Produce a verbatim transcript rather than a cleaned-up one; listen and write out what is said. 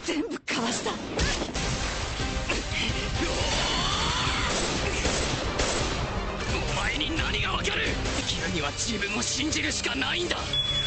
全部かわした。 お前に何がわかる。君には自分を信じるしかないんだ。